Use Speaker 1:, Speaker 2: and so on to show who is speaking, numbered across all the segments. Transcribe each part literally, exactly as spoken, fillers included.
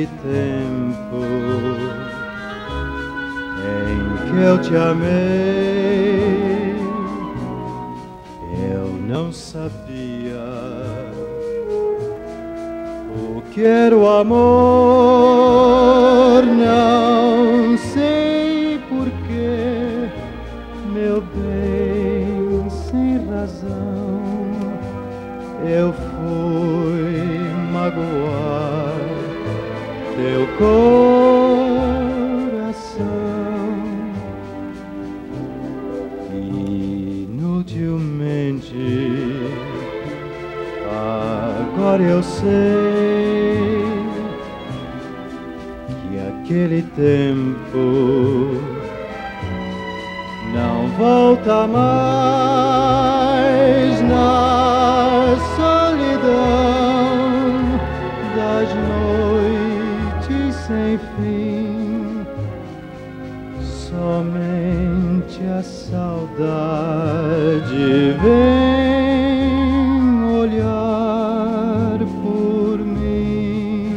Speaker 1: aquele tempo em que eu te amei, eu não sabia o que era o amor, não sei porquê, meu bem, sem razão eu fui magoar teu coração. Inutilmente agora eu sei que aquele tempo não volta mais. Na solidão das noites sem fim, somente a saudade vem olhar por mim.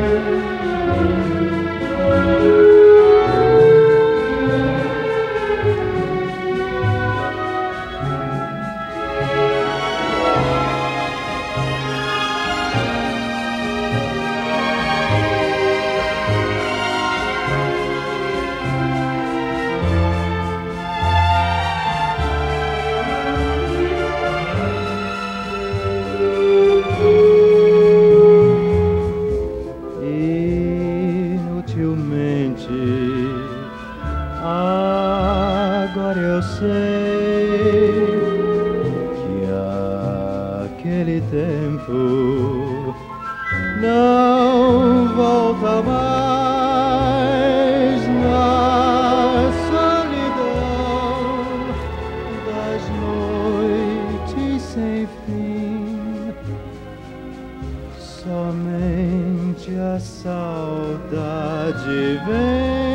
Speaker 1: Agora eu sei que aquele tempo não volta mais. Na solidão das noites sem fim, somente a saudade vem